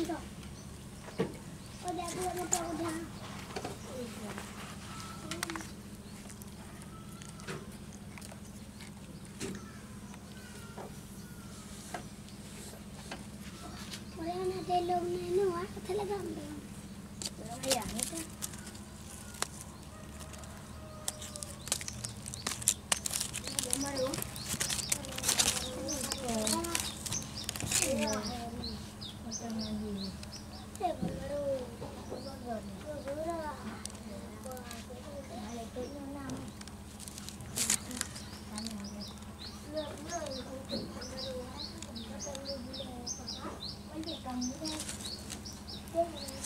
Lông này nó quá thấy là gầm được. Nó hay dạng hết á. Để mai luôn. Hãy subscribe cho kênh Ghiền Mì Gõ để không bỏ lỡ những video hấp dẫn.